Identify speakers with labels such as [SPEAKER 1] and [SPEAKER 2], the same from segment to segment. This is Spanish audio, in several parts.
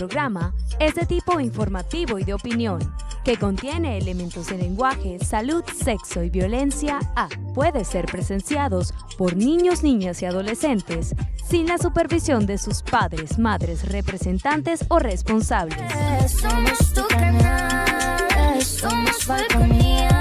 [SPEAKER 1] programa es de tipo informativo y de opinión, que contiene elementos de lenguaje, salud, sexo y violencia A. Puede ser presenciados por niños, niñas y adolescentes sin la supervisión de sus padres, madres, representantes o responsables.
[SPEAKER 2] Somos tu canal, somos Falconía.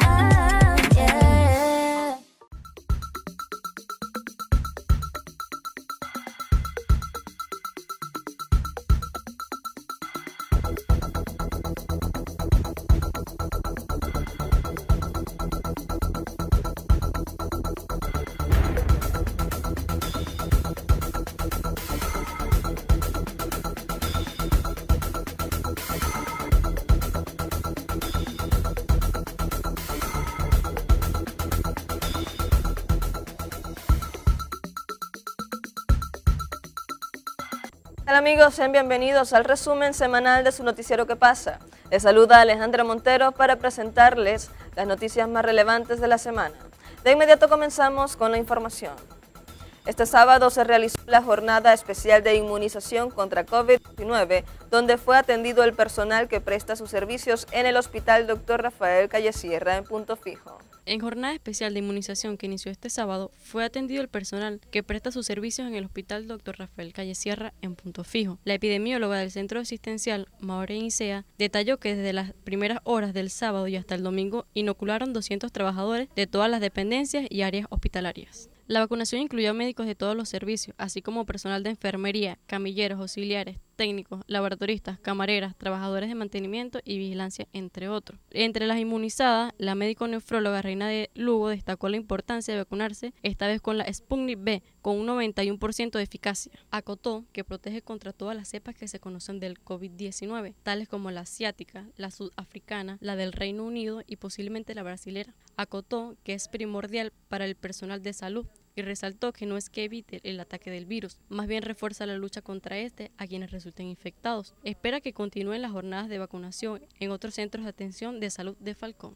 [SPEAKER 3] Hola amigos, sean bienvenidos al resumen semanal de su noticiero ¿Qué pasa? Les saluda Alejandra Montero para presentarles las noticias más relevantes de la semana. De inmediato comenzamos con la información. Este sábado se realizó la jornada especial de inmunización contra COVID-19, donde fue atendido el personal que presta sus servicios en el Hospital Dr. Rafael Callesierra en Punto Fijo.
[SPEAKER 4] En jornada especial de inmunización que inició este sábado, fue atendido el personal que presta sus servicios en el Hospital Dr. Rafael Callesierra en Punto Fijo. La epidemióloga del centro asistencial, Maureen Isea, detalló que desde las primeras horas del sábado y hasta el domingo inocularon 200 trabajadores de todas las dependencias y áreas hospitalarias. La vacunación incluyó a médicos de todos los servicios, así como personal de enfermería, camilleros, auxiliares, técnicos, laboratoristas, camareras, trabajadores de mantenimiento y vigilancia, entre otros. Entre las inmunizadas, la médico-nefróloga Reina de Lugo destacó la importancia de vacunarse, esta vez con la Sputnik V, con un 91% de eficacia. Acotó que protege contra todas las cepas que se conocen del COVID-19, tales como la asiática, la sudafricana, la del Reino Unido y posiblemente la brasilera. Acotó que es primordial para el personal de salud y resaltó que no es que evite el ataque del virus, más bien refuerza la lucha contra este a quienes resulten infectados. Espera que continúen las jornadas de vacunación en otros centros de atención de salud de Falcón.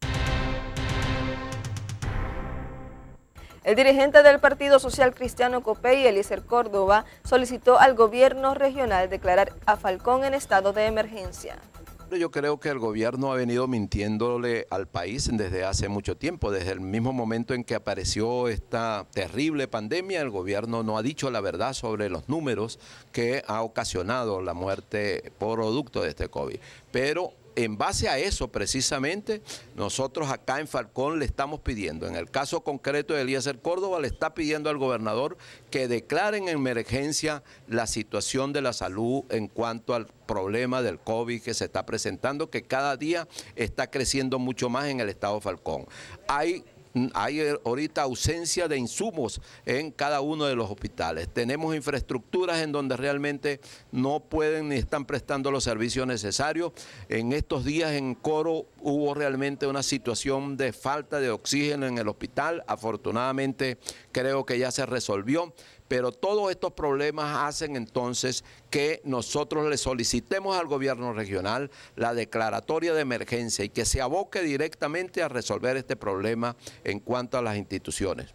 [SPEAKER 3] El dirigente del Partido Social Cristiano COPEI, Eliezer Córdoba, solicitó al gobierno regional declarar a Falcón en estado de emergencia.
[SPEAKER 5] Yo creo que el gobierno ha venido mintiéndole al país desde hace mucho tiempo. Desde el mismo momento en que apareció esta terrible pandemia, el gobierno no ha dicho la verdad sobre los números que ha ocasionado la muerte por producto de este COVID. Pero en base a eso, precisamente, nosotros acá en Falcón le estamos pidiendo, en el caso concreto de Eliezer Córdoba, le está pidiendo al gobernador que declaren en emergencia la situación de la salud en cuanto al problema del COVID que se está presentando, que cada día está creciendo mucho más en el estado de Falcón. Hay ahorita ausencia de insumos en cada uno de los hospitales. Tenemos infraestructuras en donde realmente no pueden ni están prestando los servicios necesarios. En estos días en Coro hubo realmente una situación de falta de oxígeno en el hospital. Afortunadamente creo que ya se resolvió. Pero todos estos problemas hacen entonces que nosotros le solicitemos al gobierno regional la declaratoria de emergencia y que se aboque directamente a resolver este problema en cuanto a las instituciones.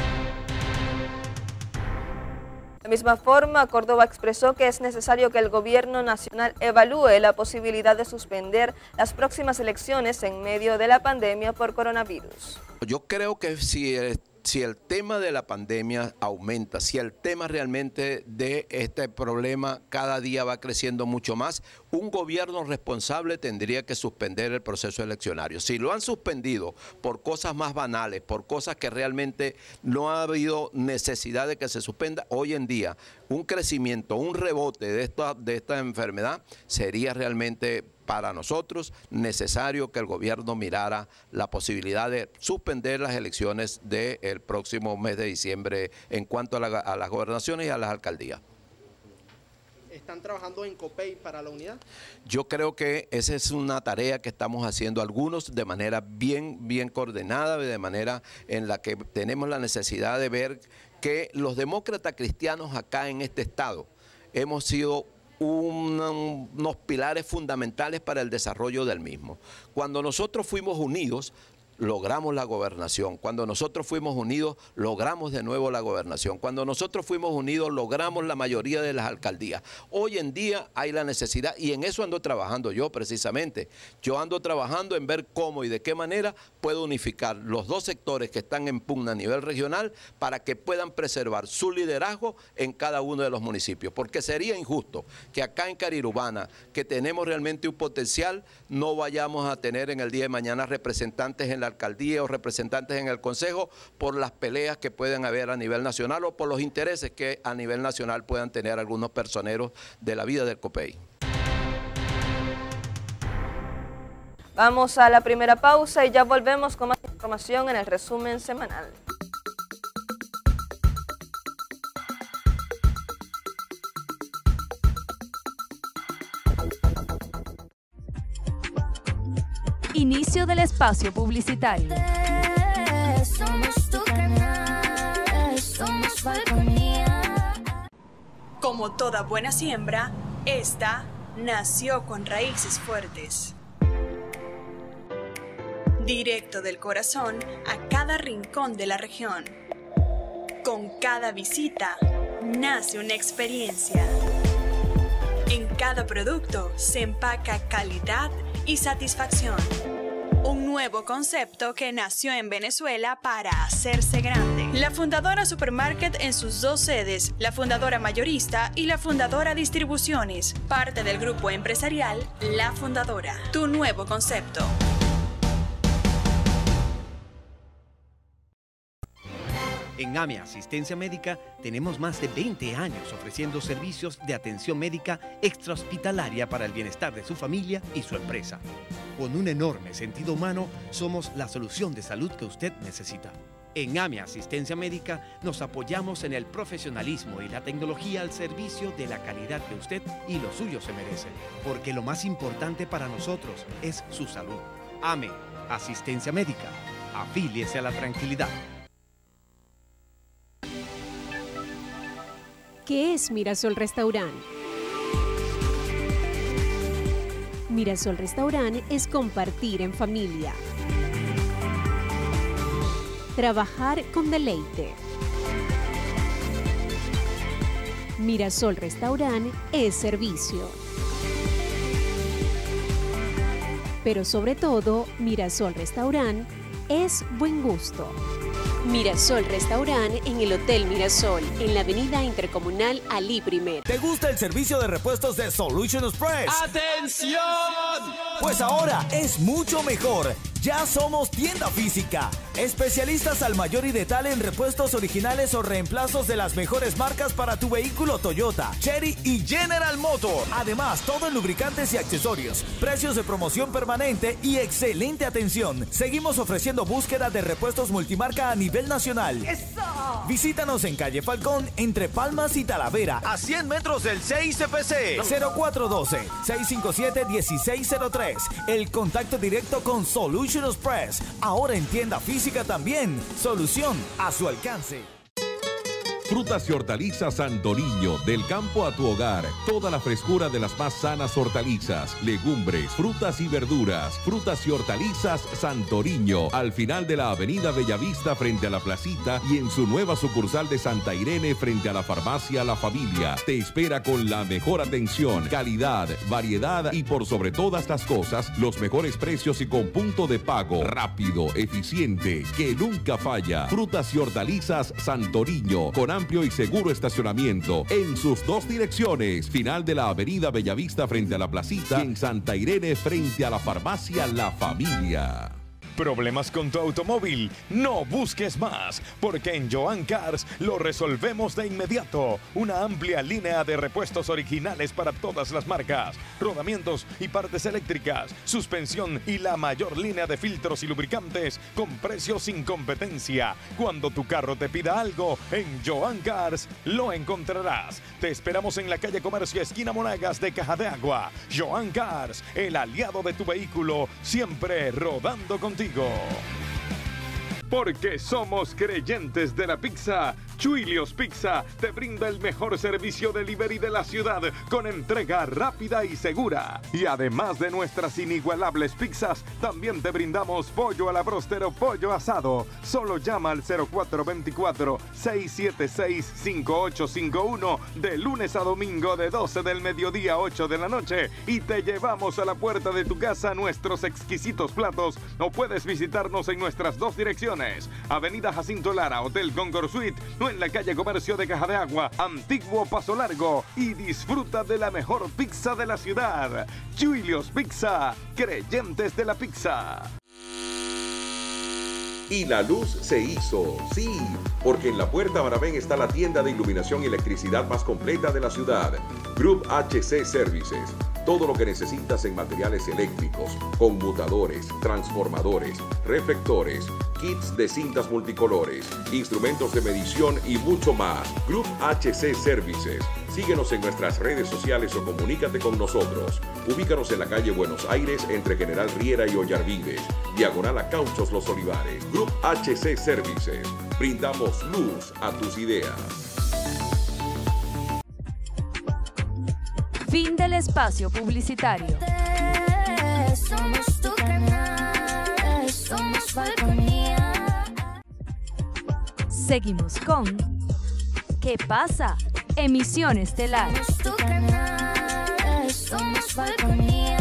[SPEAKER 3] De la misma forma, Córdoba expresó que es necesario que el gobierno nacional evalúe la posibilidad de suspender las próximas elecciones en medio de la pandemia por coronavirus.
[SPEAKER 5] Yo creo que si el tema de la pandemia aumenta, si el tema realmente de este problema cada día va creciendo mucho más, un gobierno responsable tendría que suspender el proceso eleccionario. Si lo han suspendido por cosas más banales, por cosas que realmente no ha habido necesidad de que se suspenda, hoy en día un crecimiento, un rebote de esta enfermedad sería realmente para nosotros necesario que el gobierno mirara la posibilidad de suspender las elecciones del próximo mes de diciembre en cuanto a las gobernaciones y a las alcaldías.
[SPEAKER 6] ¿Están trabajando en COPEI para la unidad?
[SPEAKER 5] Yo creo que esa es una tarea que estamos haciendo algunos de manera bien coordinada, de manera en la que tenemos la necesidad de ver que los demócratas cristianos acá en este estado hemos sido unos pilares fundamentales para el desarrollo del mismo. Cuando nosotros fuimos unidos, logramos la gobernación. Cuando nosotros fuimos unidos, logramos de nuevo la gobernación. Cuando nosotros fuimos unidos, logramos la mayoría de las alcaldías. Hoy en día hay la necesidad, y en eso ando trabajando yo precisamente. Yo ando trabajando en ver cómo y de qué manera puedo unificar los dos sectores que están en pugna a nivel regional para que puedan preservar su liderazgo en cada uno de los municipios. Porque sería injusto que acá en Carirubana, que tenemos realmente un potencial, no vayamos a tener en el día de mañana representantes en la alcaldía o representantes en el consejo por las peleas que pueden haber a nivel nacional o por los intereses que a nivel nacional puedan tener algunos personeros de la vida del Copey.
[SPEAKER 3] Vamos a la primera pausa y ya volvemos con más información en el resumen semanal.
[SPEAKER 1] Inicio del espacio publicitario.
[SPEAKER 2] Somos tu canal, somos Falconía.
[SPEAKER 7] Como toda buena siembra, esta nació con raíces fuertes. Directo del corazón a cada rincón de la región. Con cada visita nace una experiencia. En cada producto se empaca calidad y satisfacción. Un nuevo concepto que nació en Venezuela para hacerse grande. La Fundadora Supermarket en sus dos sedes, la Fundadora Mayorista y la Fundadora Distribuciones, parte del grupo empresarial La Fundadora. Tu nuevo concepto.
[SPEAKER 8] En AME Asistencia Médica tenemos más de 20 años ofreciendo servicios de atención médica extrahospitalaria para el bienestar de su familia y su empresa. Con un enorme sentido humano, somos la solución de salud que usted necesita. En AME Asistencia Médica nos apoyamos en el profesionalismo y la tecnología al servicio de la calidad que usted y los suyos se merecen. Porque lo más importante para nosotros es su salud. AME Asistencia Médica. Afíliese a la tranquilidad.
[SPEAKER 9] ¿Qué es Mirasol Restaurant? Mirasol Restaurant es compartir en familia. Trabajar con deleite. Mirasol Restaurant es servicio. Pero sobre todo, Mirasol Restaurant es buen gusto. Mirasol Restaurant en el Hotel Mirasol, en la avenida Intercomunal Alí I.
[SPEAKER 10] ¿Te gusta el servicio de repuestos de Solution Express?
[SPEAKER 11] ¡Atención!
[SPEAKER 10] Pues ahora es mucho mejor. Ya somos tienda física. Especialistas al mayor y detalle en repuestos originales o reemplazos de las mejores marcas para tu vehículo Toyota, Chery y General Motor. Además, todo en lubricantes y accesorios. Precios de promoción permanente y excelente atención. Seguimos ofreciendo búsqueda de repuestos multimarca a nivel nacional.
[SPEAKER 11] ¡Eso!
[SPEAKER 10] Visítanos en calle Falcón, entre Palmas y Talavera, a 100 metros del CICPC. 0412-657-1603. El contacto directo con Solution Express. Ahora en tienda física también. Solución a su alcance.
[SPEAKER 12] Frutas y hortalizas Santoriño, del campo a tu hogar. Toda la frescura de las más sanas hortalizas, legumbres, frutas y verduras. Frutas y hortalizas Santoriño, al final de la avenida Bellavista frente a la placita y en su nueva sucursal de Santa Irene frente a la farmacia La Familia. Te espera con la mejor atención, calidad, variedad y por sobre todas las cosas, los mejores precios y con punto de pago rápido, eficiente, que nunca falla. Frutas y hortalizas Santoriño, con amplio y seguro estacionamiento en sus dos direcciones, final de la avenida Bellavista frente a la placita y en Santa Irene frente a la farmacia La Familia.
[SPEAKER 13] ¿Problemas con tu automóvil? No busques más, porque en Joan Cars lo resolvemos de inmediato. Una amplia línea de repuestos originales para todas las marcas, rodamientos y partes eléctricas, suspensión y la mayor línea de filtros y lubricantes con precios sin competencia. Cuando tu carro te pida algo, en Joan Cars lo encontrarás. Te esperamos en la calle Comercio, esquina Monagas de Caja de Agua. Joan Cars, el aliado de tu vehículo, siempre rodando contigo. Porque somos creyentes de la pizza, Chuilios Pizza te brinda el mejor servicio delivery de la ciudad con entrega rápida y segura. Y además de nuestras inigualables pizzas, también te brindamos pollo a la bróster o pollo asado. Solo llama al 0424-676-5851 de lunes a domingo de 12 del mediodía a 8 de la noche y te llevamos a la puerta de tu casa nuestros exquisitos platos, o puedes visitarnos en nuestras dos direcciones. Avenida Jacinto Lara, Hotel Concord Suite, o en la calle Comercio de Caja de Agua, Antiguo Paso Largo, y disfruta de la mejor pizza de la ciudad. Chuilios Pizza, creyentes de la pizza.
[SPEAKER 11] Y la luz se hizo, sí, porque en la Puerta Maravén está la tienda de iluminación y electricidad más completa de la ciudad, Group HC Services. Todo lo que necesitas en materiales eléctricos, conmutadores, transformadores, reflectores, kits de cintas multicolores, instrumentos de medición y mucho más. Group HC Services. Síguenos en nuestras redes sociales o comunícate con nosotros. Ubícanos en la calle Buenos Aires entre General Riera y Ollarvides, diagonal a Cauchos Los Olivares. Group HC Services. Brindamos luz a tus ideas.
[SPEAKER 1] Fin del espacio publicitario.
[SPEAKER 2] Somos tu canal, somos Falconía.
[SPEAKER 1] Seguimos con ¿Qué pasa? Emisión estelar.
[SPEAKER 2] Somos tu canal, somos Falconía.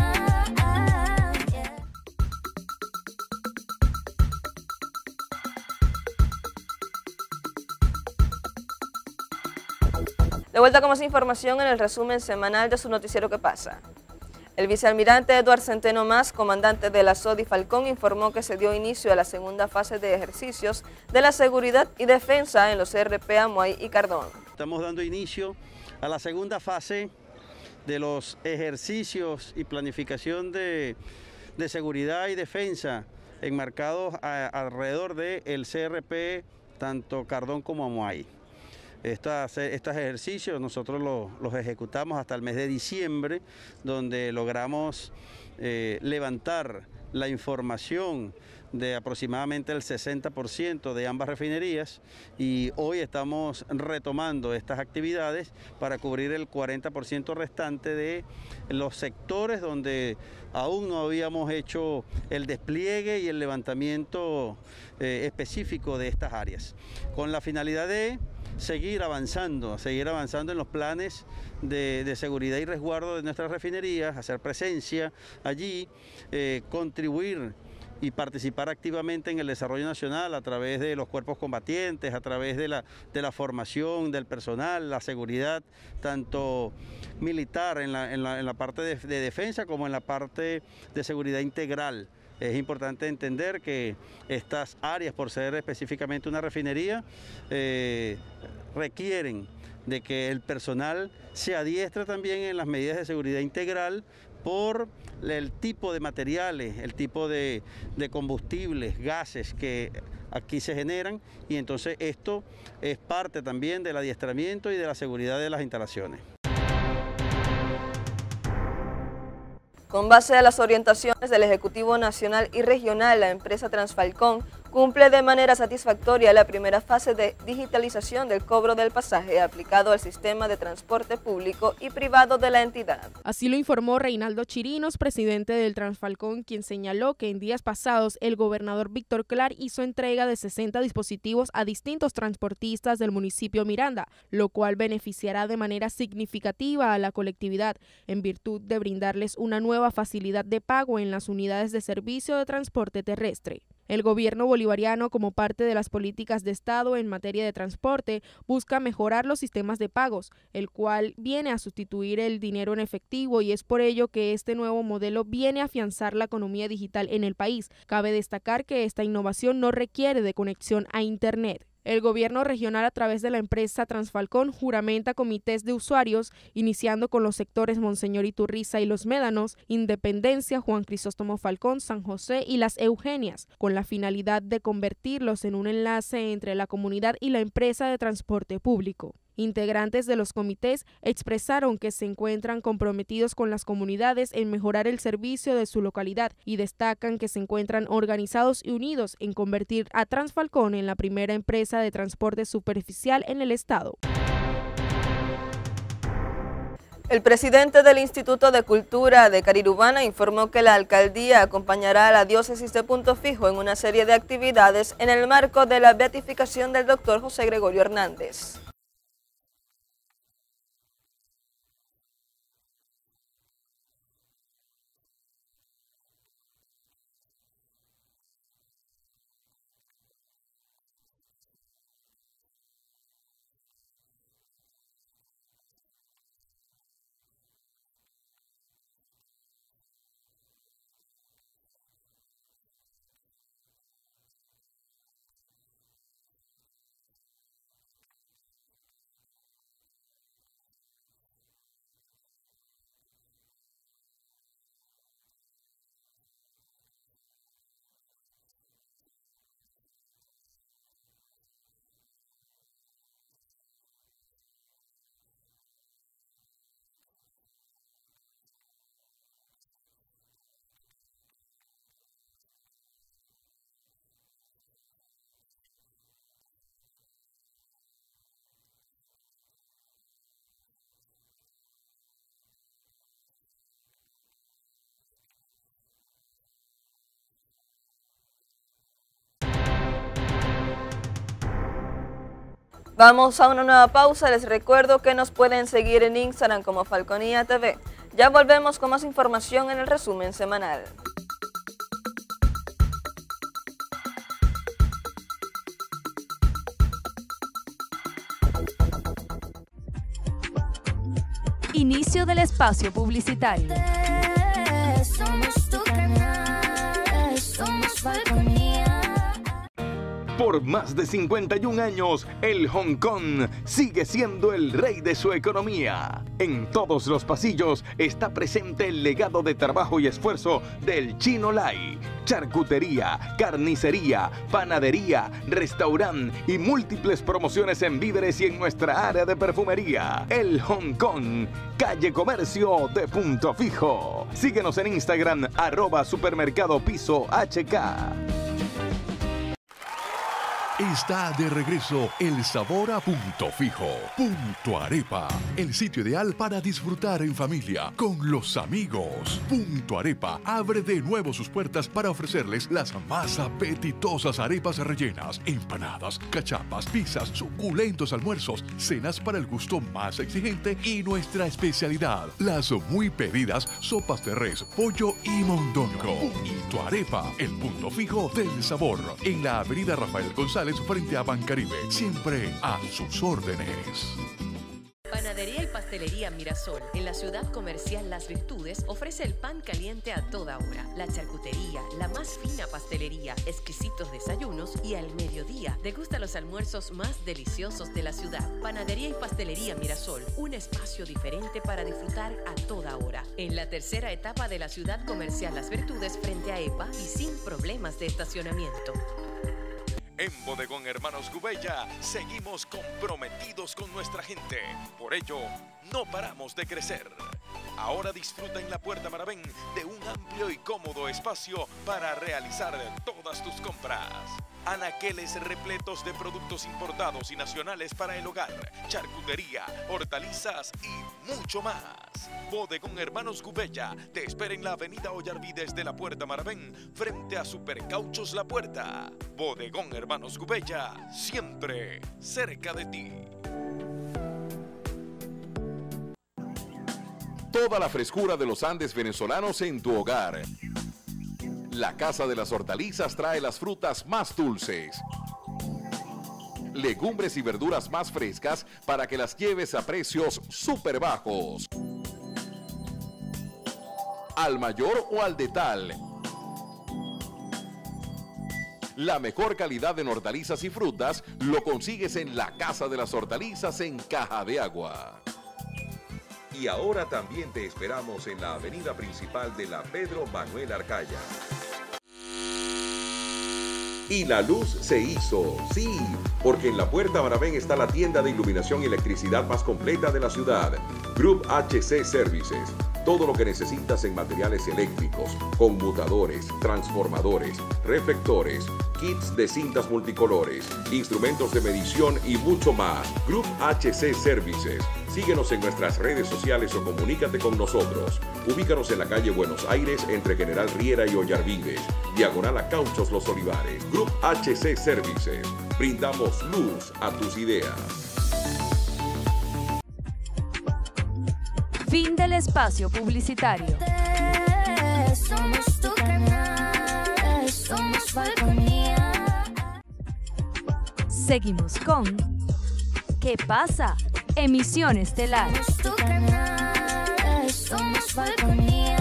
[SPEAKER 3] De vuelta con más información en el resumen semanal de su noticiero ¿Qué pasa? El vicealmirante Eduardo Centeno Mas, comandante de la SODI Falcón, informó que se dio inicio a la segunda fase de ejercicios de la seguridad y defensa en los CRP Amuay y Cardón.
[SPEAKER 14] Estamos dando inicio a la segunda fase de los ejercicios y planificación de seguridad y defensa enmarcados alrededor del CRP, tanto Cardón como Amuay. Estos ejercicios nosotros los ejecutamos hasta el mes de diciembre, donde logramos levantar la información de aproximadamente el 60% de ambas refinerías, y hoy estamos retomando estas actividades para cubrir el 40% restante de los sectores donde aún no habíamos hecho el despliegue y el levantamiento específico de estas áreas, con la finalidad de seguir avanzando en los planes de seguridad y resguardo de nuestras refinerías, hacer presencia allí, contribuir y participar activamente en el desarrollo nacional a través de los cuerpos combatientes, a través de la formación del personal, la seguridad tanto militar en la parte de defensa como en la parte de seguridad integral. Es importante entender que estas áreas, por ser específicamente una refinería, requieren de que el personal se adiestre también en las medidas de seguridad integral por el tipo de materiales, el tipo de combustibles, gases que aquí se generan, y entonces esto es parte también del adiestramiento y de la seguridad de las instalaciones.
[SPEAKER 3] Con base a las orientaciones del Ejecutivo Nacional y Regional, la empresa Transfalcón cumple de manera satisfactoria la primera fase de digitalización del cobro del pasaje aplicado al sistema de transporte público y privado de la entidad.
[SPEAKER 15] Así lo informó Reinaldo Chirinos, presidente del Transfalcón, quien señaló que en días pasados el gobernador Víctor Clar hizo entrega de 60 dispositivos a distintos transportistas del municipio Miranda, lo cual beneficiará de manera significativa a la colectividad en virtud de brindarles una nueva facilidad de pago en las unidades de servicio de transporte terrestre. El gobierno bolivariano, como parte de las políticas de Estado en materia de transporte, busca mejorar los sistemas de pagos, el cual viene a sustituir el dinero en efectivo, y es por ello que este nuevo modelo viene a afianzar la economía digital en el país. Cabe destacar que esta innovación no requiere de conexión a Internet. El gobierno regional, a través de la empresa Transfalcón, juramenta comités de usuarios, iniciando con los sectores Monseñor Iturriza y Los Médanos, Independencia, Juan Crisóstomo Falcón, San José y Las Eugenias, con la finalidad de convertirlos en un enlace entre la comunidad y la empresa de transporte público. Integrantes de los comités expresaron que se encuentran comprometidos con las comunidades en mejorar el servicio de su localidad y destacan que se encuentran organizados y unidos en convertir a Transfalcón en la primera empresa de transporte superficial en el estado.
[SPEAKER 3] El presidente del Instituto de Cultura de Carirubana informó que la alcaldía acompañará a la diócesis de Punto Fijo en una serie de actividades en el marco de la beatificación del doctor José Gregorio Hernández. Vamos a una nueva pausa. Les recuerdo que nos pueden seguir en Instagram como Falconía TV. Ya volvemos con más información en el resumen semanal.
[SPEAKER 1] Inicio del espacio publicitario.
[SPEAKER 2] Somos tu canal, somos Falconía.
[SPEAKER 13] Por más de 51 años, el Hong Kong sigue siendo el rey de su economía. En todos los pasillos está presente el legado de trabajo y esfuerzo del Chino Lai. Charcutería, carnicería, panadería, restaurante y múltiples promociones en víveres y en nuestra área de perfumería. El Hong Kong, calle Comercio de Punto Fijo. Síguenos en Instagram, @supermercadopiso.hk.
[SPEAKER 12] Está de regreso el sabor a Punto Fijo. Punto Arepa, el sitio ideal para disfrutar en familia, con los amigos. Punto Arepa abre de nuevo sus puertas para ofrecerles las más apetitosas arepas rellenas, empanadas, cachapas, pizzas, suculentos almuerzos, cenas para el gusto más exigente y nuestra especialidad, las muy pedidas sopas de res, pollo y mondongo. Punto Arepa, el punto fijo del sabor, en la avenida Rafael González frente a Bancaribe, siempre a sus órdenes.
[SPEAKER 16] Panadería y Pastelería Mirasol, en la ciudad comercial Las Virtudes, ofrece el pan caliente a toda hora, la charcutería, la más fina pastelería, exquisitos desayunos y al mediodía degusta los almuerzos más deliciosos de la ciudad. Panadería y Pastelería Mirasol, un espacio diferente para disfrutar a toda hora. En la tercera etapa de la ciudad comercial Las Virtudes frente a EPA y sin problemas de estacionamiento.
[SPEAKER 13] En Bodegón Hermanos Gubella seguimos comprometidos con nuestra gente. Por ello, no paramos de crecer. Ahora disfruta en la Puerta Maravén de un amplio y cómodo espacio para realizar todas tus compras. Anaqueles repletos de productos importados y nacionales para el hogar, charcutería, hortalizas y mucho más. Bodegón Hermanos Gubella te espera en la avenida Ollarvides de la Puerta Maravén frente a Supercauchos La Puerta. Bodegón Hermanos Gubella, siempre cerca de ti.
[SPEAKER 11] Toda la frescura de los Andes venezolanos en tu hogar. La Casa de las Hortalizas trae las frutas más dulces, legumbres y verduras más frescas para que las lleves a precios súper bajos. Al mayor o al detal. La mejor calidad en hortalizas y frutas lo consigues en la Casa de las Hortalizas en Caja de Agua. Y ahora también te esperamos en la avenida principal de la Pedro Manuel Arcaya. Y la luz se hizo, sí, porque en la Puerta Maravén está la tienda de iluminación y electricidad más completa de la ciudad. Group HC Services. Todo lo que necesitas en materiales eléctricos, conmutadores, transformadores, reflectores, kits de cintas multicolores, instrumentos de medición y mucho más. Group HC Services. Síguenos en nuestras redes sociales o comunícate con nosotros. Ubícanos en la calle Buenos Aires entre General Riera y Ollarvides, diagonal a Cauchos Los Olivares. Group HC Services. Brindamos luz a tus ideas.
[SPEAKER 1] Fin del espacio publicitario.
[SPEAKER 2] Somos tu canal, somos Falconía.
[SPEAKER 1] Seguimos con ¿Qué pasa? Emisión estelar.
[SPEAKER 2] Somos tu canal, somos Falconía.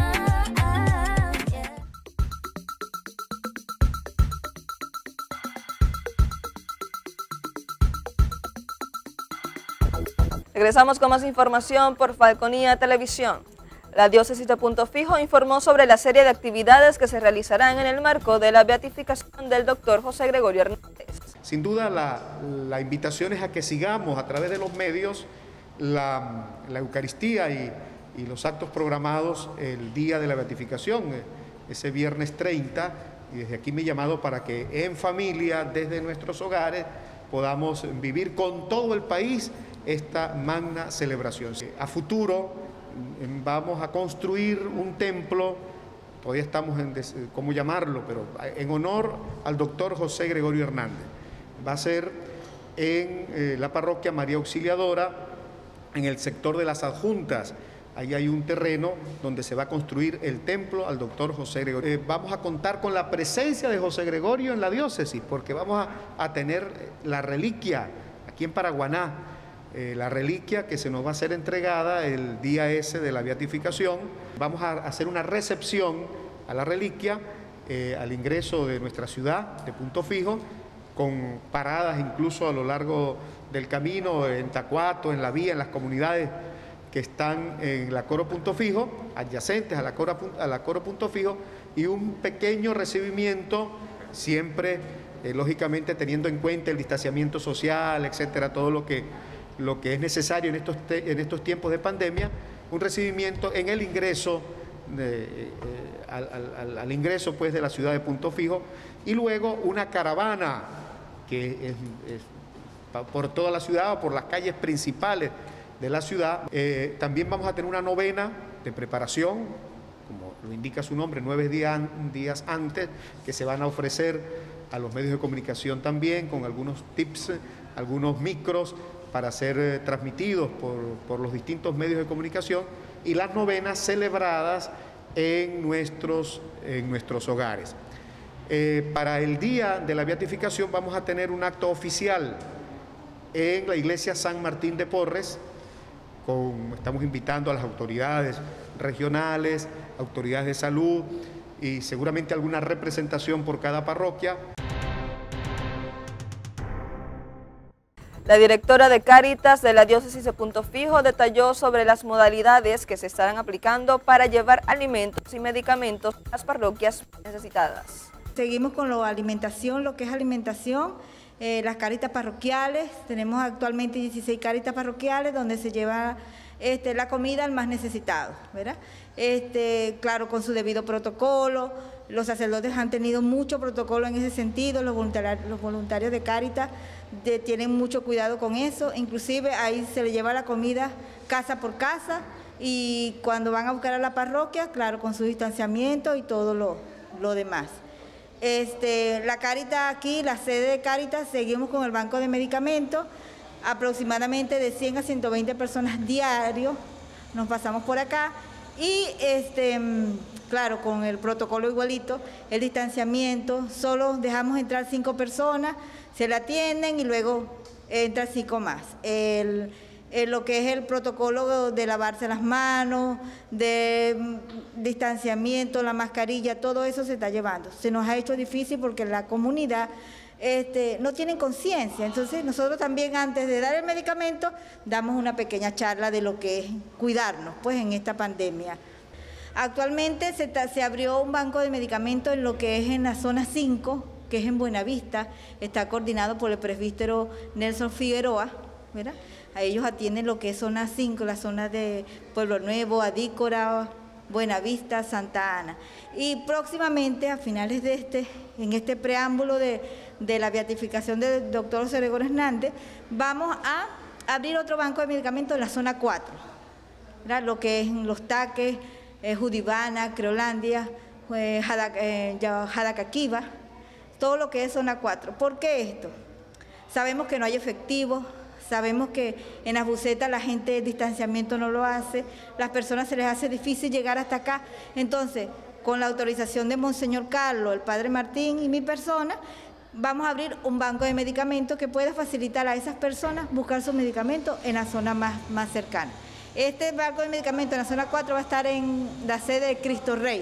[SPEAKER 3] Regresamos con más información por Falconía Televisión. La diócesis de Punto Fijo informó sobre la serie de actividades que se realizarán en el marco de la beatificación del doctor José Gregorio Hernández.
[SPEAKER 17] Sin duda la invitación es a que sigamos a través de los medios la Eucaristía y los actos programados el día de la beatificación, ese viernes 30, y desde aquí mi llamado para que en familia, desde nuestros hogares, podamos vivir con todo el país esta magna celebración. A futuro vamos a construir un templo, todavía estamos en cómo llamarlo, pero en honor al doctor José Gregorio Hernández. Va a ser en la parroquia María Auxiliadora, en el sector de las adjuntas. Ahí hay un terreno donde se va a construir el templo al doctor José Gregorio. Vamos a contar con la presencia de José Gregorio en la diócesis, porque vamos a tener la reliquia aquí en Paraguaná, la reliquia que se nos va a ser entregada el día ese de la beatificación. Vamos a hacer una recepción a la reliquia al ingreso de nuestra ciudad de Punto Fijo, con paradas incluso a lo largo del camino, en Tacuato, en la vía, en las comunidades que están en la Coro Punto Fijo, adyacentes a la Coro Punto Fijo, y un pequeño recibimiento, siempre, lógicamente, teniendo en cuenta el distanciamiento social, etcétera, todo lo que es necesario en estos tiempos de pandemia, un recibimiento en el ingreso, al ingreso pues, de la ciudad de Punto Fijo, y luego una caravana que es por toda la ciudad o por las calles principales de la ciudad. También vamos a tener una novena de preparación, como lo indica su nombre, 9 días antes, que se van a ofrecer a los medios de comunicación también, con algunos tips, algunos micros para ser transmitidos por los distintos medios de comunicación, y las novenas celebradas en nuestros hogares. Para el día de la beatificación vamos a tener un acto oficial en la iglesia San Martín de Porres. Estamos invitando a las autoridades regionales, autoridades de salud y seguramente alguna representación por cada parroquia.
[SPEAKER 3] La directora de Cáritas de la diócesis de Punto Fijo detalló sobre las modalidades que se estarán aplicando para llevar alimentos y medicamentos a las parroquias necesitadas.
[SPEAKER 18] Seguimos con lo que es alimentación, las cáritas parroquiales. Tenemos actualmente 16 cáritas parroquiales donde se lleva la comida al más necesitado, ¿verdad? Claro, con su debido protocolo. Los sacerdotes han tenido mucho protocolo en ese sentido, los voluntarios de Cáritas tienen mucho cuidado con eso, inclusive ahí se le lleva la comida casa por casa, y cuando van a buscar a la parroquia, claro, con su distanciamiento y todo lo demás. La Cáritas aquí, la sede de Cáritas, seguimos con el banco de medicamentos, aproximadamente de 100 a 120 personas diarios, nos pasamos por acá, y claro, con el protocolo igualito, el distanciamiento, solo dejamos entrar 5 personas, se la atienden y luego entran 5 más. Lo que es el protocolo de lavarse las manos, de distanciamiento, la mascarilla, todo eso se está llevando. Se nos ha hecho difícil porque la comunidad no tiene conciencia, entonces nosotros también antes de dar el medicamento damos una pequeña charla de lo que es cuidarnos pues en esta pandemia. Actualmente se abrió un banco de medicamentos en lo que es en la zona 5, que es en Buenavista, está coordinado por el presbítero Nelson Figueroa, ¿verdad? A ellos atienden lo que es zona 5, la zona de Pueblo Nuevo, Adícora, Buenavista, Santa Ana. Y próximamente, a finales de en este preámbulo de la beatificación del doctor José Gregorio Hernández, vamos a abrir otro banco de medicamentos en la zona 4, ¿verdad? Lo que es Los Taques, Judibana, Creolandia, Jadacaquiva, todo lo que es zona 4. ¿Por qué esto? Sabemos que no hay efectivos, sabemos que en las bucetas la gente de distanciamiento no lo hace, las personas se les hace difícil llegar hasta acá. Entonces, con la autorización de Monseñor Carlos, el Padre Martín y mi persona, vamos a abrir un banco de medicamentos que pueda facilitar a esas personas buscar sus medicamentos en la zona más cercana. Este banco de medicamentos en la zona 4 va a estar en la sede de Cristo Rey.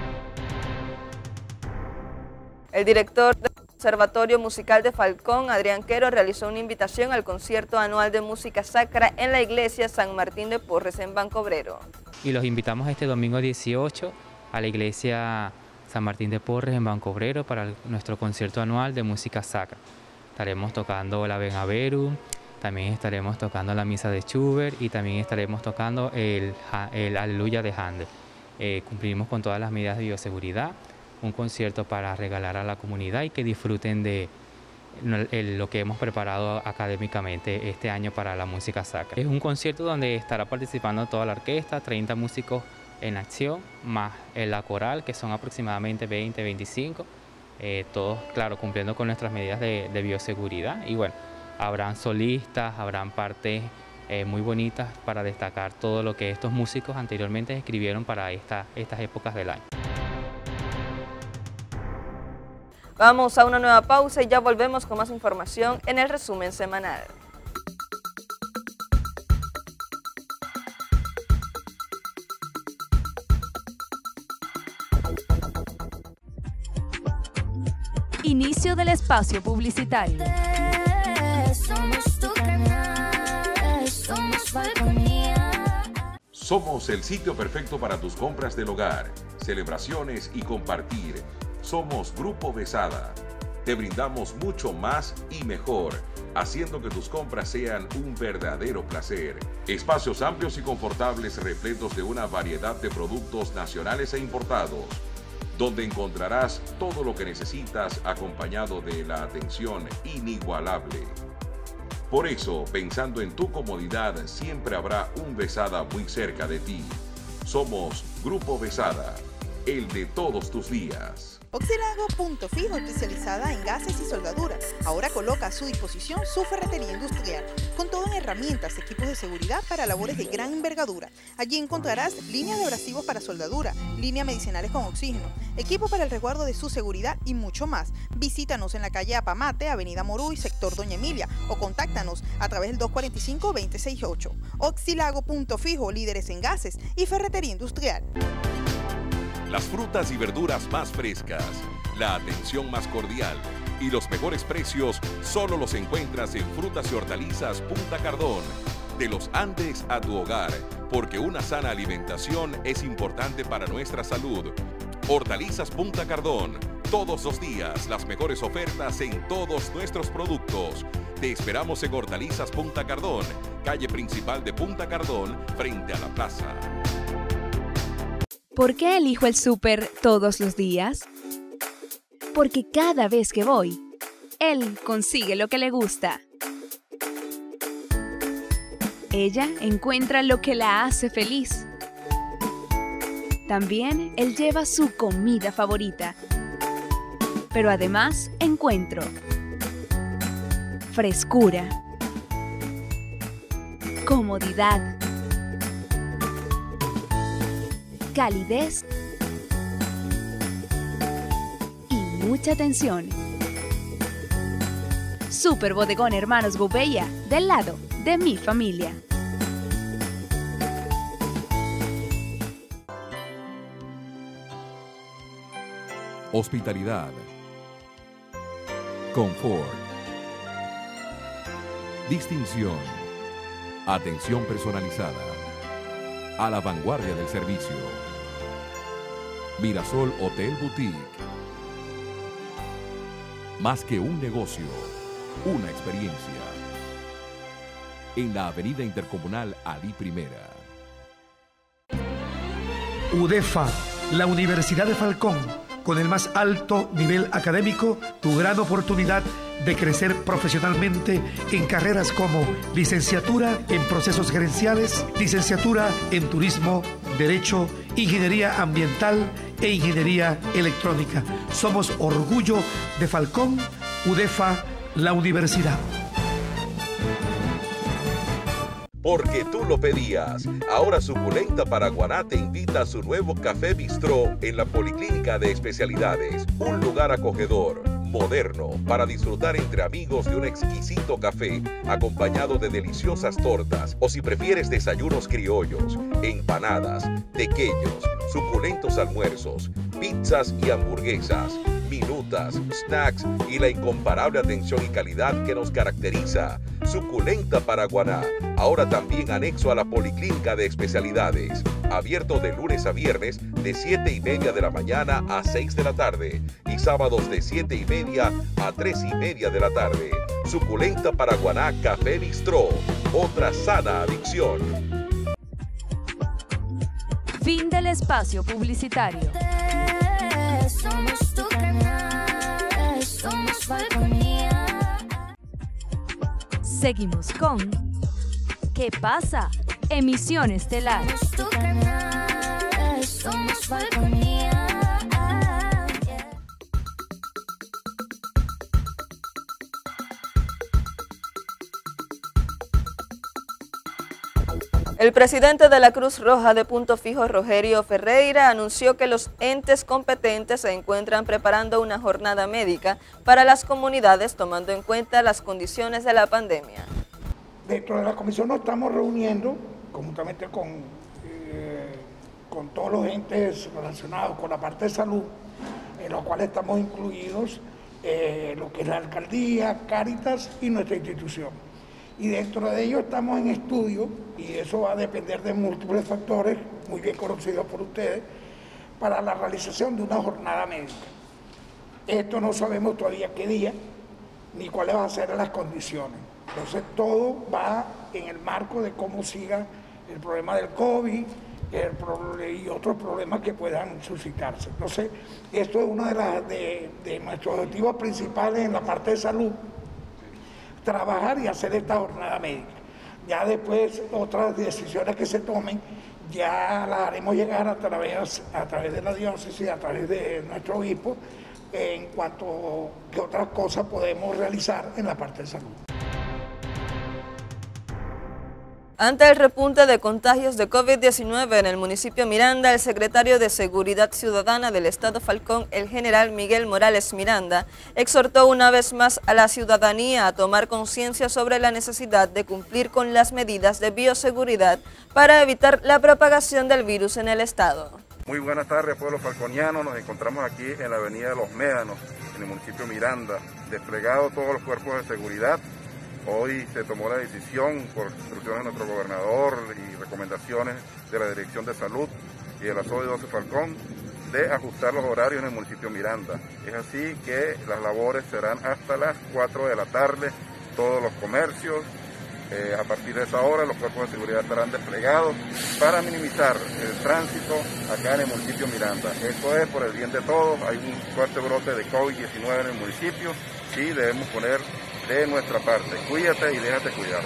[SPEAKER 3] El director del Conservatorio Musical de Falcón, Adrián Quero, realizó una invitación al concierto anual de música sacra en la iglesia San Martín de Porres, en Bancobrero.
[SPEAKER 19] Y los invitamos este domingo 18 a la iglesia San Martín de Porres en Bancobrero para nuestro concierto anual de música sacra. Estaremos tocando la Benaverum, también estaremos tocando la misa de Schubert y también estaremos tocando el Aleluya de Handel. Cumplimos con todas las medidas de bioseguridad, un concierto para regalar a la comunidad y que disfruten de lo que hemos preparado académicamente este año para la música sacra. Es un concierto donde estará participando toda la orquesta, 30 músicos en acción, más la coral, que son aproximadamente 20, 25, todos, claro, cumpliendo con nuestras medidas de bioseguridad. Y bueno, habrán solistas, habrán partes muy bonitas para destacar todo lo que estos músicos anteriormente escribieron para estas épocas del año.
[SPEAKER 3] Vamos a una nueva pausa y ya volvemos con más información en el resumen semanal.
[SPEAKER 1] Inicio del espacio publicitario.
[SPEAKER 2] Somos tu canal, somos Falconía.
[SPEAKER 11] Somos el sitio perfecto para tus compras del hogar, celebraciones y compartir. Somos Grupo Besada. Te brindamos mucho más y mejor, haciendo que tus compras sean un verdadero placer. Espacios amplios y confortables repletos de una variedad de productos nacionales e importados, donde encontrarás todo lo que necesitas acompañado de la atención inigualable. Por eso, pensando en tu comodidad, siempre habrá un Besada muy cerca de ti. Somos Grupo Besada, el de todos tus días.
[SPEAKER 20] Oxilago Punto Fijo, especializada en gases y soldaduras. Ahora coloca a su disposición su ferretería industrial, con todo en herramientas, equipos de seguridad para labores de gran envergadura. Allí encontrarás líneas de abrasivos para soldadura, líneas medicinales con oxígeno, equipo para el resguardo de su seguridad y mucho más. Visítanos en la calle Apamate, Avenida Moruy, sector Doña Emilia, o contáctanos a través del 245-2068. Oxilago Punto Fijo, líderes en gases y ferretería industrial.
[SPEAKER 12] Las frutas y verduras más frescas, la atención más cordial y los mejores precios solo los encuentras en Frutas y Hortalizas Punta Cardón. De los Andes a tu hogar, porque una sana alimentación es importante para nuestra salud. Hortalizas Punta Cardón, todos los días las mejores ofertas en todos nuestros productos. Te esperamos en Hortalizas Punta Cardón, calle principal de Punta Cardón, frente a la plaza.
[SPEAKER 1] ¿Por qué elijo el súper todos los días? Porque cada vez que voy, él consigue lo que le gusta. Ella encuentra lo que la hace feliz. También él lleva su comida favorita. Pero además encuentro frescura, comodidad, calidez y mucha atención. Super Bodegón Hermanos Gouveia, del lado de mi familia.
[SPEAKER 12] Hospitalidad, confort, distinción, atención personalizada, a la vanguardia del servicio. Mirasol Hotel Boutique. Más que un negocio, una experiencia. En la Avenida Intercomunal Ali Primera.
[SPEAKER 21] UDEFA, la Universidad de Falcón, con el más alto nivel académico, tu gran oportunidad de crecer profesionalmente en carreras como licenciatura en procesos gerenciales, licenciatura en turismo, derecho, ingeniería ambiental e ingeniería electrónica. Somos orgullo de Falcón, UDEFA, la universidad.
[SPEAKER 11] Porque tú lo pedías. Ahora Suculenta Paraguaná te invita a su nuevo Café Bistró en la Policlínica de Especialidades. Un lugar acogedor, moderno, para disfrutar entre amigos de un exquisito café, acompañado de deliciosas tortas, o si prefieres desayunos criollos, empanadas, tequeños, suculentos almuerzos, pizzas y hamburguesas, minutas, snacks y la incomparable atención y calidad que nos caracteriza. Suculenta Paraguaná, ahora también anexo a la Policlínica de Especialidades. Abierto de lunes a viernes de 7:30 de la mañana a 6 de la tarde y sábados de 7:30 a 3:30 de la tarde. Suculenta Paraguaná Café Bistró, otra sana adicción.
[SPEAKER 1] Fin del espacio publicitario.
[SPEAKER 2] Somos tu canal, somos Falconía.
[SPEAKER 1] Seguimos con ¿Qué pasa? Emisión estelar.
[SPEAKER 2] Somos tu canal, somos Falconía.
[SPEAKER 3] El presidente de la Cruz Roja de Punto Fijo, Rogerio Ferreira, anunció que los entes competentes se encuentran preparando una jornada médica para las comunidades, tomando en cuenta las condiciones de la pandemia.
[SPEAKER 22] Dentro de la comisión nos estamos reuniendo conjuntamente con todos los entes relacionados con la parte de salud, en los cuales estamos incluidos lo que es la alcaldía, Cáritas y nuestra institución. Y dentro de ello estamos en estudio, y eso va a depender de múltiples factores, muy bien conocidos por ustedes, para la realización de una jornada médica. Esto no sabemos todavía qué día, ni cuáles van a ser las condiciones. Entonces todo va en el marco de cómo siga el problema del COVID y otros problemas que puedan suscitarse. Entonces, esto es uno de nuestros objetivos principales en la parte de salud, trabajar y hacer esta jornada médica. Ya después otras decisiones que se tomen ya las haremos llegar a través de la diócesis, a través de nuestro obispo, en cuanto a qué otras cosas podemos realizar en la parte de salud.
[SPEAKER 3] Ante el repunte de contagios de COVID-19 en el municipio Miranda, el secretario de Seguridad Ciudadana del Estado Falcón, el general Miguel Morales Miranda, exhortó una vez más a la ciudadanía a tomar conciencia sobre la necesidad de cumplir con las medidas de bioseguridad para evitar la propagación del virus en el Estado.
[SPEAKER 23] Muy buenas tardes, pueblo falconiano. Nos encontramos aquí en la avenida de Los Médanos, en el municipio Miranda, desplegados todos los cuerpos de seguridad. Hoy se tomó la decisión, por instrucciones de nuestro gobernador y recomendaciones de la Dirección de Salud y de la SODI 12 Falcón, de ajustar los horarios en el municipio Miranda. Es así que las labores serán hasta las 4 de la tarde, todos los comercios. A partir de esa hora los cuerpos de seguridad estarán desplegados para minimizar el tránsito acá en el municipio Miranda. Esto es por el bien de todos. Hay un fuerte brote de COVID-19 en el municipio y debemos poner de nuestra parte. Cuídate y déjate cuidar.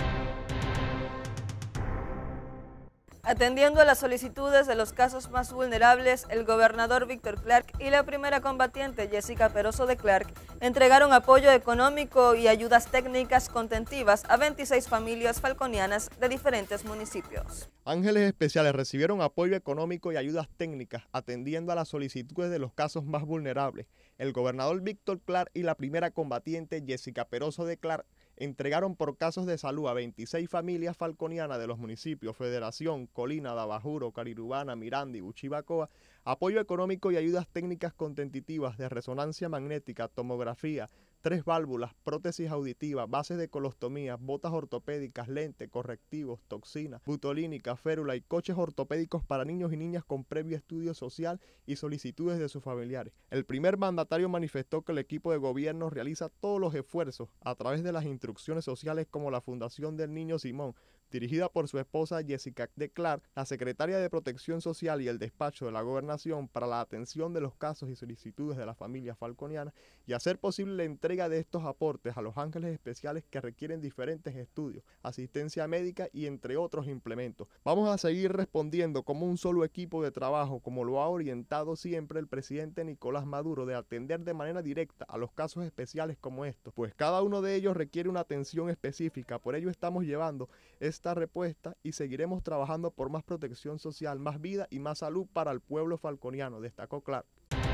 [SPEAKER 3] Atendiendo a las solicitudes de los casos más vulnerables, el gobernador Víctor Clark y la primera combatiente Jessica Peroso de Clark entregaron apoyo económico y ayudas técnicas contentivas a 26 familias falconianas de diferentes municipios.
[SPEAKER 24] Ángeles Especiales recibieron apoyo económico y ayudas técnicas atendiendo a las solicitudes de los casos más vulnerables. El gobernador Víctor Clark y la primera combatiente Jessica Peroso de Clark entregaron por casos de salud a 26 familias falconianas de los municipios Federación, Colina, Dabajuro, Carirubana, Miranda y Buchibacoa apoyo económico y ayudas técnicas contentitivas de resonancia magnética, tomografía, 3 válvulas, prótesis auditiva, bases de colostomía, botas ortopédicas, lentes, correctivos, toxinas, butolínica, férula y coches ortopédicos para niños y niñas con previo estudio social y solicitudes de sus familiares. El primer mandatario manifestó que el equipo de gobierno realiza todos los esfuerzos a través de las instrucciones sociales como la Fundación del Niño Simón, dirigida por su esposa Jessica de Clark, la secretaria de Protección Social y el despacho de la Gobernación para la atención de los casos y solicitudes de las familias falconianas y hacer posible la entrega de estos aportes a los ángeles especiales que requieren diferentes estudios, asistencia médica y entre otros implementos. Vamos a seguir respondiendo como un solo equipo de trabajo, como lo ha orientado siempre el presidente Nicolás Maduro, de atender de manera directa a los casos especiales como estos, pues cada uno de ellos requiere una atención específica. Por ello estamos llevando esta respuesta y seguiremos trabajando por más protección social, más vida y más salud para el pueblo falconiano, destacó Clark.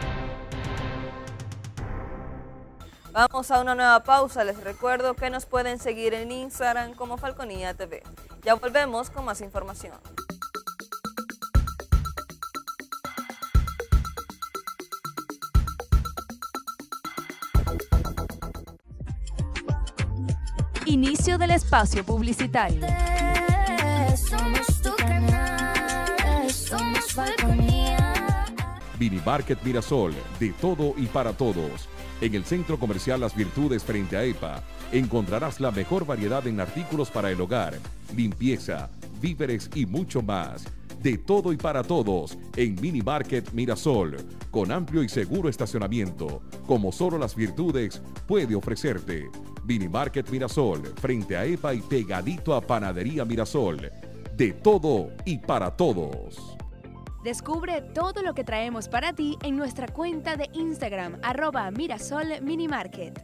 [SPEAKER 3] Vamos a una nueva pausa. Les recuerdo que nos pueden seguir en Instagram como Falconía TV. Ya volvemos con más información.
[SPEAKER 1] Inicio del espacio publicitario.
[SPEAKER 2] Somos tu canal, somos Falconía.
[SPEAKER 12] Minimarket Mirasol, de todo y para todos. En el Centro Comercial Las Virtudes frente a EPA, encontrarás la mejor variedad en artículos para el hogar, limpieza, víveres y mucho más. De todo y para todos en Minimarket Mirasol, con amplio y seguro estacionamiento, como solo Las Virtudes puede ofrecerte. Minimarket Mirasol, frente a EPA y pegadito a Panadería Mirasol. De todo y para todos.
[SPEAKER 1] Descubre todo lo que traemos para ti en nuestra cuenta de Instagram, @MirasolMinimarket.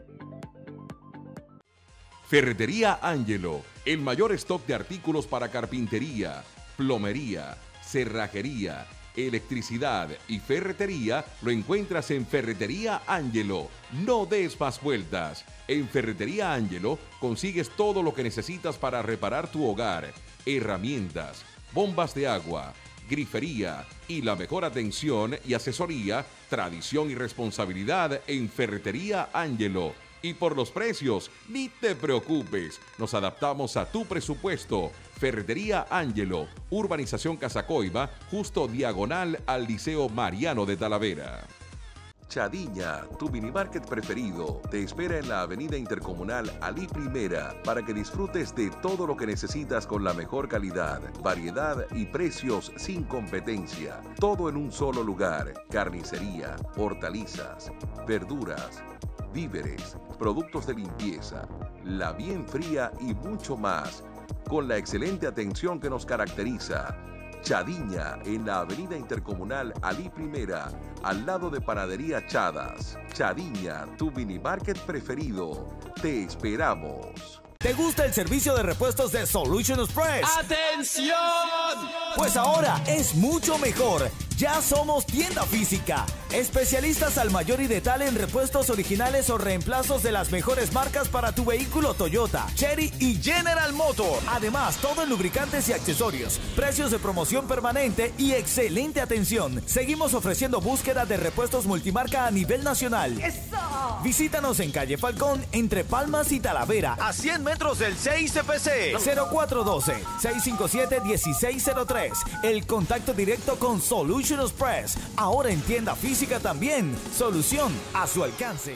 [SPEAKER 12] Ferretería Ángelo, el mayor stock de artículos para carpintería, plomería, cerrajería, electricidad y ferretería lo encuentras en Ferretería Ángelo. No des más vueltas. En Ferretería Ángelo consigues todo lo que necesitas para reparar tu hogar, herramientas, bombas de agua, grifería y la mejor atención y asesoría, tradición y responsabilidad en Ferretería Ángelo. Y por los precios, ni te preocupes, nos adaptamos a tu presupuesto. Ferretería Ángelo, Urbanización Casacoiba, justo diagonal al Liceo Mariano de Talavera.
[SPEAKER 11] Chadiña, tu minimarket preferido, te espera en la avenida Intercomunal Alí Primera para que disfrutes de todo lo que necesitas con la mejor calidad, variedad y precios sin competencia. Todo en un solo lugar: carnicería, hortalizas, verduras, víveres, productos de limpieza, la bien fría y mucho más, con la excelente atención que nos caracteriza. Chadiña, en la avenida Intercomunal Alí Primera, al lado de Panadería Chadas. Chadiña, tu minimarket preferido. Te esperamos.
[SPEAKER 10] ¿Te gusta el servicio de repuestos de Solution Express?
[SPEAKER 4] ¡Atención!
[SPEAKER 10] Pues ahora es mucho mejor. Ya somos tienda física. Especialistas al mayor y detalle en repuestos originales o reemplazos de las mejores marcas para tu vehículo Toyota, Chery y General Motor. Además, todo en lubricantes y accesorios. Precios de promoción permanente y excelente atención. Seguimos ofreciendo búsqueda de repuestos multimarca a nivel nacional.
[SPEAKER 4] ¡Eso!
[SPEAKER 10] Visítanos en calle Falcón, entre Palmas y Talavera, a 100 metros del CICPC. 0412-657-1603. El contacto directo con Solution Express. Ahora en tienda física también. Solución a su alcance.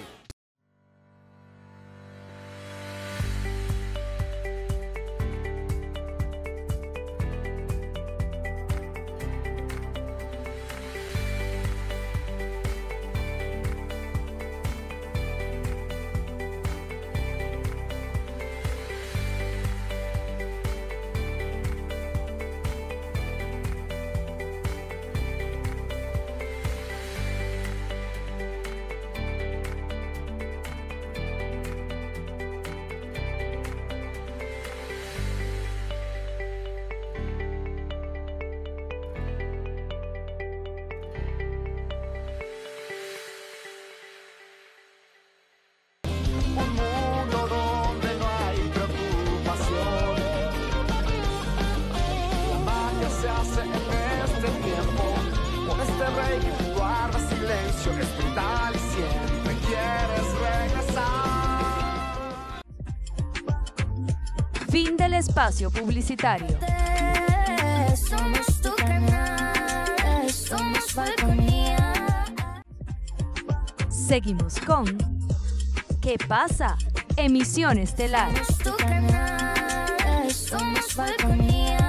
[SPEAKER 4] Guarda silencio, es brutal y siempre quieres regresar.
[SPEAKER 1] Fin del espacio publicitario.
[SPEAKER 2] Somos tu canal, somos Falconía.
[SPEAKER 1] Seguimos con ¿Qué pasa? Emisión estelar.
[SPEAKER 2] Somos tu canal, somos Falconía.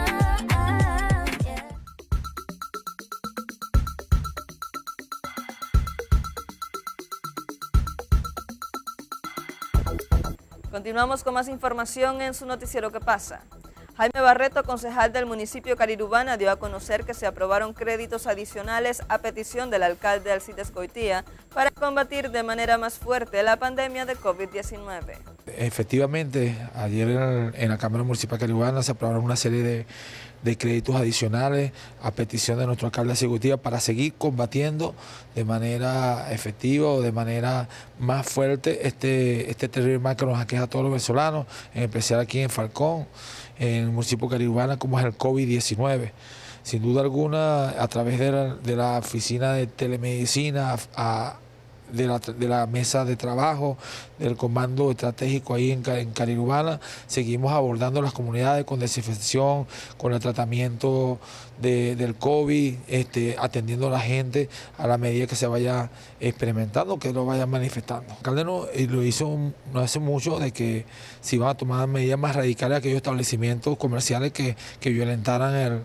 [SPEAKER 3] Continuamos con más información en su noticiero ¿Qué pasa? Jaime Barreto, concejal del municipio Carirubana, dio a conocer que se aprobaron créditos adicionales a petición del alcalde Alcides Coitía para combatir de manera más fuerte la pandemia de COVID-19.
[SPEAKER 4] Efectivamente, ayer en la Cámara Municipal Carirubana se aprobaron una serie de créditos adicionales a petición de nuestro alcalde Alcides Coitía para seguir combatiendo de manera efectiva o de manera más fuerte este terrible mal que nos aqueja a todos los venezolanos, en especial aquí en Falcón, en el municipio Carirubana, como es el COVID-19. Sin duda alguna, a través de la oficina de telemedicina, de la mesa de trabajo, del comando estratégico ahí en Carirubana, seguimos abordando las comunidades con desinfección, con el tratamiento del COVID, atendiendo a la gente a la medida que se vaya experimentando, que lo vaya manifestando. El alcalde lo hizo no hace mucho de que se iban a tomar medidas más radicales a aquellos establecimientos comerciales que violentaran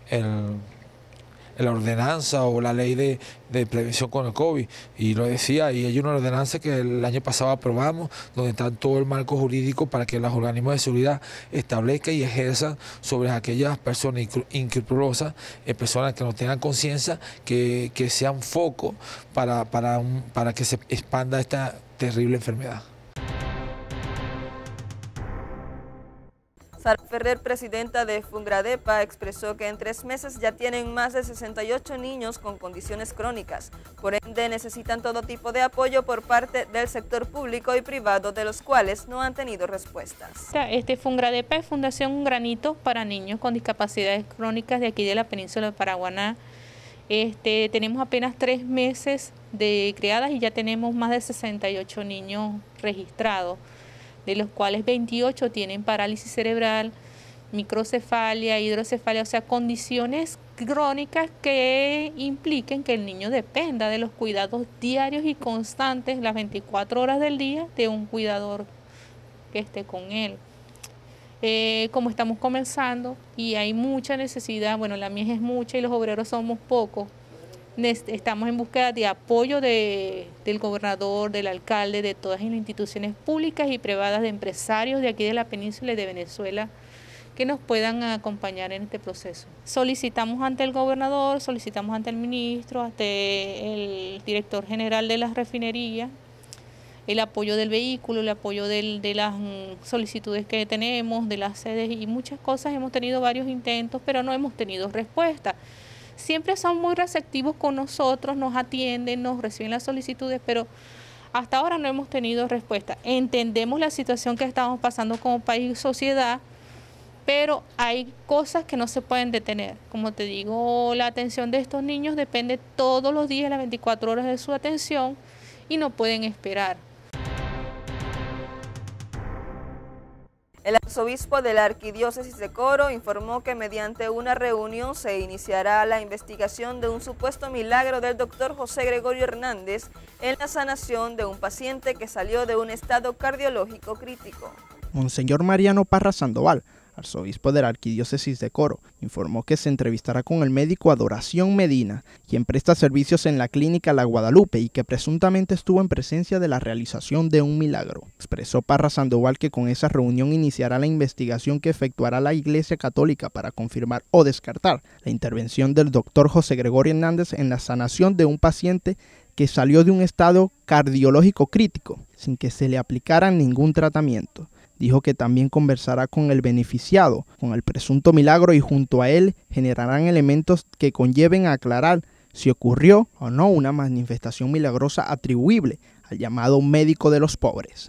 [SPEAKER 4] la ordenanza o la ley de prevención con el COVID, y lo decía, y hay una ordenanza que el año pasado aprobamos, donde está todo el marco jurídico para que los organismos de seguridad establezcan y ejerzan sobre aquellas personas inescrupulosas, personas que no tengan conciencia, que sean foco para que se expanda esta terrible enfermedad.
[SPEAKER 3] Sara Ferrer, presidenta de Fungradepa, expresó que en 3 meses ya tienen más de 68 niños con condiciones crónicas. Por ende, necesitan todo tipo de apoyo por parte del sector público y privado, de los cuales no han tenido respuestas.
[SPEAKER 5] Fungradepa es Fundación Un Granito para niños con discapacidades crónicas de aquí de la península de Paraguaná. Tenemos apenas 3 meses de creadas y ya tenemos más de 68 niños registrados, de los cuales 28 tienen parálisis cerebral, microcefalia, hidrocefalia, o sea, condiciones crónicas que impliquen que el niño dependa de los cuidados diarios y constantes las 24 horas del día de un cuidador que esté con él. Como estamos comenzando y hay mucha necesidad, bueno, la mía es mucha y los obreros somos pocos, estamos en búsqueda de apoyo del gobernador, del alcalde, de todas las instituciones públicas y privadas, de empresarios de aquí de la península y de Venezuela, que nos puedan acompañar en este proceso. Solicitamos ante el gobernador, solicitamos ante el ministro, ante el director general de las refinerías, el apoyo del vehículo, el apoyo de las solicitudes que tenemos, de las sedes y muchas cosas. Hemos tenido varios intentos, pero no hemos tenido respuesta. Siempre son muy receptivos con nosotros, nos atienden, nos reciben las solicitudes, pero hasta ahora no hemos tenido respuesta. Entendemos la situación que estamos pasando como país y sociedad, pero hay cosas que no se pueden detener. Como te digo, la atención de estos niños depende todos los días, las 24 horas de su atención, y no pueden esperar.
[SPEAKER 3] El arzobispo de la Arquidiócesis de Coro informó que mediante una reunión se iniciará la investigación de un supuesto milagro del doctor José Gregorio Hernández en la sanación de un paciente que salió de un estado cardiológico crítico.
[SPEAKER 6] Monseñor Mariano Parra Sandoval, arzobispo de la Arquidiócesis de Coro, informó que se entrevistará con el médico Adoración Medina, quien presta servicios en la clínica La Guadalupe y que presuntamente estuvo en presencia de la realización de un milagro. Expresó Parra Sandoval que con esa reunión iniciará la investigación que efectuará la Iglesia Católica para confirmar o descartar la intervención del doctor José Gregorio Hernández en la sanación de un paciente que salió de un estado cardiológico crítico, sin que se le aplicara ningún tratamiento. Dijo que también conversará con el beneficiado, con el presunto milagro, y junto a él generarán elementos que conlleven a aclarar si ocurrió o no una manifestación milagrosa atribuible al llamado médico de los pobres.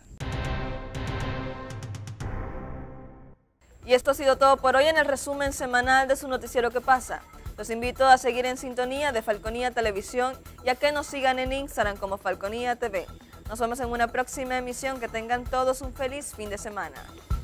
[SPEAKER 3] Y esto ha sido todo por hoy en el resumen semanal de su noticiero ¿Qué pasa? Los invito a seguir en sintonía de Falconía Televisión y a que nos sigan en Instagram como Falconía TV. Nos vemos en una próxima emisión. Que tengan todos un feliz fin de semana.